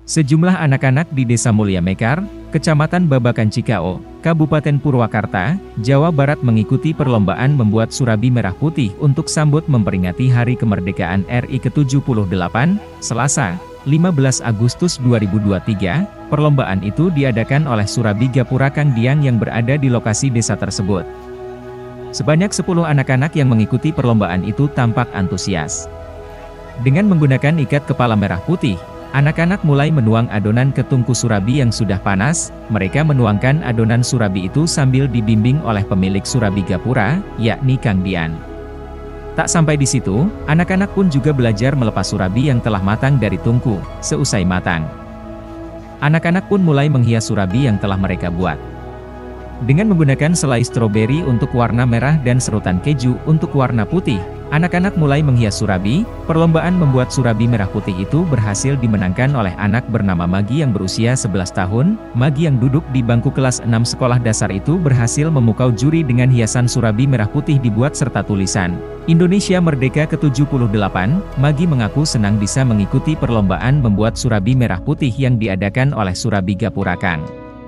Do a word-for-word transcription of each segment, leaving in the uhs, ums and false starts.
Sejumlah anak-anak di Desa Mulya Mekar, Kecamatan Babakan Cikao, Kabupaten Purwakarta, Jawa Barat mengikuti perlombaan membuat surabi merah putih untuk sambut memperingati Hari Kemerdekaan R I ke tujuh puluh delapan, Selasa, lima belas Agustus dua ribu dua puluh tiga. Perlombaan itu diadakan oleh Surabi Gapura Kang Dian yang berada di lokasi desa tersebut. Sebanyak sepuluh anak-anak yang mengikuti perlombaan itu tampak antusias. Dengan menggunakan ikat kepala merah putih, anak-anak mulai menuang adonan ke tungku surabi yang sudah panas. Mereka menuangkan adonan surabi itu sambil dibimbing oleh pemilik Surabi Gapura, yakni Kang Dian. Tak sampai di situ, anak-anak pun juga belajar melepas surabi yang telah matang dari tungku. Seusai matang, anak-anak pun mulai menghias surabi yang telah mereka buat. Dengan menggunakan selai stroberi untuk warna merah dan serutan keju untuk warna putih, anak-anak mulai menghias surabi. Perlombaan membuat surabi merah putih itu berhasil dimenangkan oleh anak bernama Magi yang berusia sebelas tahun. Magi yang duduk di bangku kelas enam sekolah dasar itu berhasil memukau juri dengan hiasan surabi merah putih dibuat serta tulisan Indonesia Merdeka ke tujuh puluh delapan. Magi mengaku senang bisa mengikuti perlombaan membuat surabi merah putih yang diadakan oleh Surabi Gapura Kang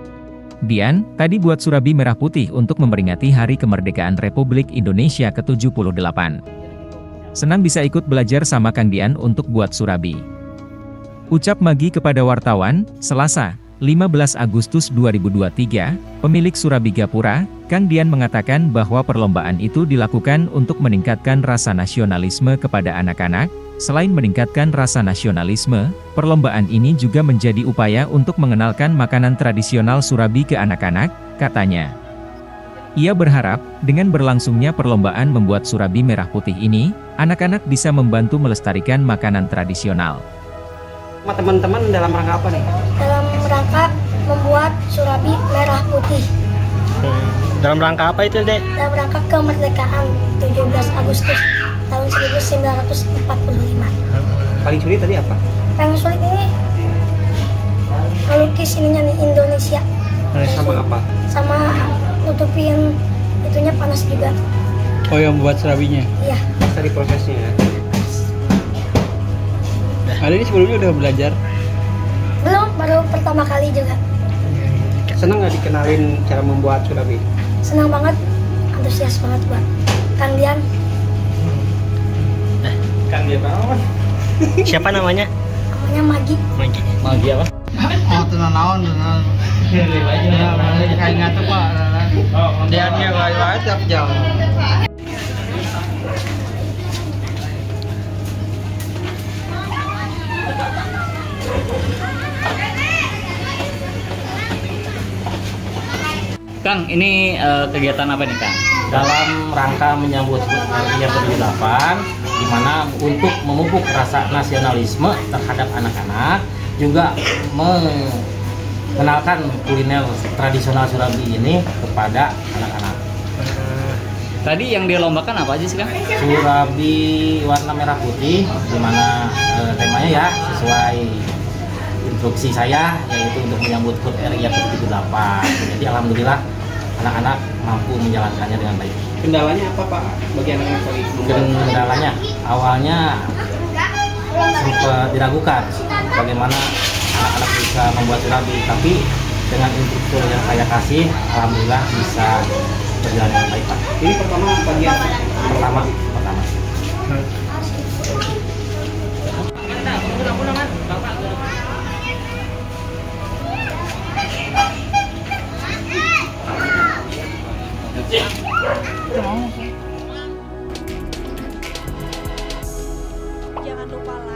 Dian. Tadi buat surabi merah putih untuk memperingati Hari Kemerdekaan Republik Indonesia ke tujuh puluh delapan. Senang bisa ikut belajar sama Kang Dian untuk buat surabi, ucap Magi kepada wartawan. Selasa, lima belas Agustus dua ribu dua puluh tiga, pemilik Surabi Gapura, Kang Dian mengatakan bahwa perlombaan itu dilakukan untuk meningkatkan rasa nasionalisme kepada anak-anak. Selain meningkatkan rasa nasionalisme, perlombaan ini juga menjadi upaya untuk mengenalkan makanan tradisional Surabi ke anak-anak, katanya. Ia berharap, dengan berlangsungnya perlombaan membuat surabi merah putih ini, anak-anak bisa membantu melestarikan makanan tradisional. Teman-teman dalam rangka apa nih? Dalam rangka membuat surabi merah putih. Dalam rangka apa itu, Dek? Dalam rangka kemerdekaan tujuh belas Agustus tahun seribu sembilan ratus empat puluh lima. Paling sulit tadi apa? Paling sulit ini melukis ininya nih, Indonesia. Sama apa? Sama nutupin itunya panas juga. Oh, yang buat surabinya? Iya. Tadi prosesnya ya. Ada ini sebelumnya udah belajar? Belum, baru pertama kali juga. Senang nggak dikenalin cara membuat surabi? Senang banget, antusias banget buat Kang Dian. Kang Dian apa? Siapa namanya? Namanya Magi. Magi. Magi apa? Oh, tenang naon, tenang. Kayak ngatuk pak. Dia dia lain-lain tiap jam. Kang, ini uh, kegiatan apa nih, Kang? Dalam rangka menyambut Hari ke tujuh puluh delapan, di mana untuk memupuk rasa nasionalisme terhadap anak-anak, juga mengenalkan kuliner tradisional Surabi ini kepada anak-anak. Tadi yang dilombakan apa aja sih, Kang? Surabi warna merah putih, di mana uh, temanya ya sesuai instruksi saya, yaitu untuk menyambut H U T R I ke tujuh puluh delapan. Jadi alhamdulillah anak-anak mampu menjalankannya dengan baik. Kendalanya apa, Pak? Bagi anak-anak tadi? Kendalanya awalnya sempat diragukan bagaimana anak-anak bisa membuat surabi, tapi dengan instruktur yang saya kasih, alhamdulillah bisa berjalan dengan baik, Pak. Ini pertama bagian Pertama, pertama. Jangan lupa like.